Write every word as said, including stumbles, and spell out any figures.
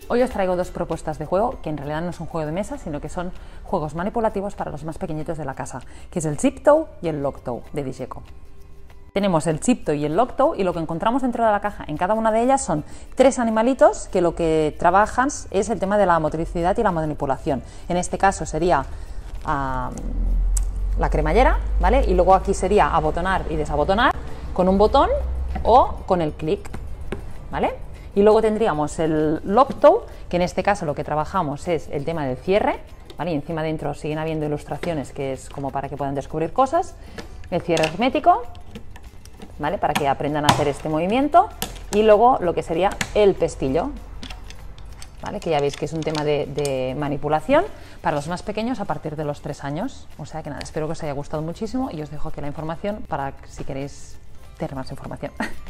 Hoy os traigo dos propuestas de juego que en realidad no es un juego de mesa, sino que son juegos manipulativos para los más pequeñitos de la casa, que es el Zip-Toe y el Lock-Toe de Digeco. Tenemos el Zip-Toe y el Lock-Toe y lo que encontramos dentro de la caja en cada una de ellas son tres animalitos que lo que trabajan es el tema de la motricidad y la manipulación. En este caso sería uh, la cremallera, ¿vale? Y luego aquí sería abotonar y desabotonar con un botón o con el clic, ¿vale? Y luego tendríamos el Lock-Toe, que en este caso lo que trabajamos es el tema del cierre, ¿vale? Y encima dentro siguen habiendo ilustraciones que es como para que puedan descubrir cosas. El cierre hermético, ¿vale? Para que aprendan a hacer este movimiento. Y luego lo que sería el pestillo, ¿vale? Que ya veis que es un tema de, de manipulación para los más pequeños a partir de los tres años. O sea que nada, espero que os haya gustado muchísimo y os dejo aquí la información para si queréis tener más información.